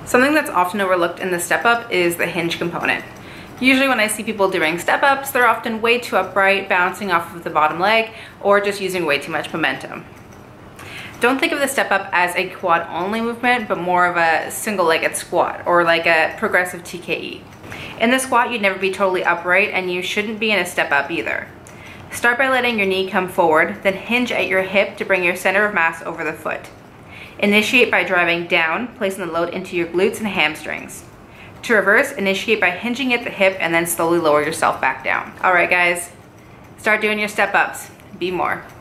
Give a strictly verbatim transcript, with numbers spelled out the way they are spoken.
Something that's often overlooked in the step up is the hinge component. Usually when I see people doing step ups, they're often way too upright, bouncing off of the bottom leg, or just using way too much momentum. Don't think of the step up as a quad only movement, but more of a single legged squat or like a progressive T K E. In the squat, you'd never be totally upright, and you shouldn't be in a step up either. Start by letting your knee come forward, then hinge at your hip to bring your center of mass over the foot. Initiate by driving down, placing the load into your glutes and hamstrings. To reverse, initiate by hinging at the hip and then slowly lower yourself back down. All right, guys, start doing your step ups. Be more.